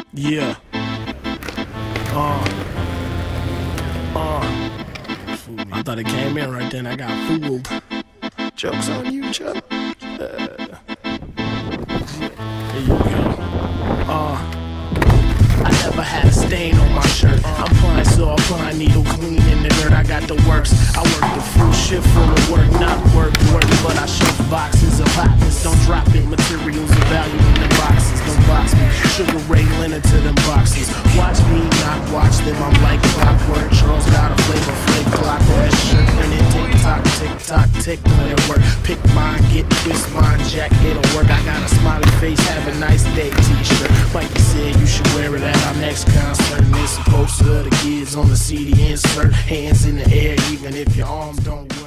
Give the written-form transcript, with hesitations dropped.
Yeah. I thought it came in right then. I got fooled. Joke's on you, Chuck. Here you go. I never had a stain on my shirt. I'm fine, so I'm fine, needle clean in the dirt. I got the works. I work the full shift full of work, not work, but I shove boxes of hotness. Don't drop it, materials of value in the boxes. Don't box me, Sugar Ray Leonard to them boxes. Watch me, not watch them. I'm like clockwork. Charles got a flavor, flake clock on his shirt. And it tick tock, tick when it work. Pick mine, get twist mine, jack, it'll work. I got a smiley face, have a nice day t-shirt. Mikey said you should wear it at our next concert. And it's supposed to the kids on the CD insert. Hands in the air, even if your arms don't